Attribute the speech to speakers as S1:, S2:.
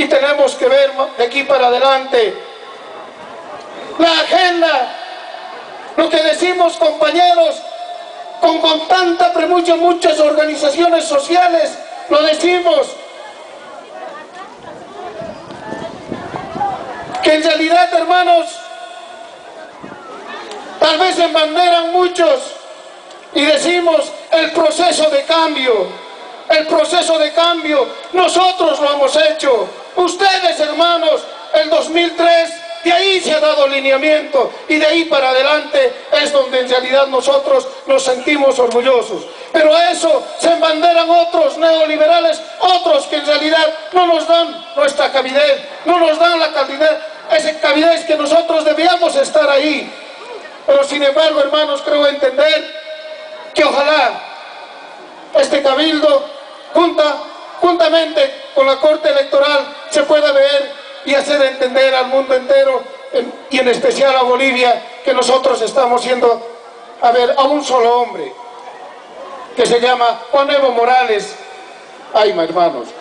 S1: y tenemos que ver de aquí para adelante. La agenda, lo que decimos, compañeros, con tanta premucha, muchas organizaciones sociales, lo decimos, que en realidad, hermanos, tal vez se embanderan muchos y decimos el proceso de cambio. El proceso de cambio, nosotros lo hemos hecho. Ustedes, hermanos, el 2003, de ahí se ha dado lineamiento y de ahí para adelante es donde en realidad nosotros nos sentimos orgullosos. Pero a eso se embanderan otros neoliberales, otros que en realidad no nos dan nuestra cabidez, no nos dan la calidad, esa cabidez que nosotros debíamos estar ahí. Pero sin embargo, hermanos, creo entender que ojalá este cabildo, juntamente con la Corte Electoral, se pueda ver y hacer entender al mundo entero, y en especial a Bolivia, que nosotros estamos yendo a ver a un solo hombre, que se llama Juan Evo Morales. Ay, hermanos,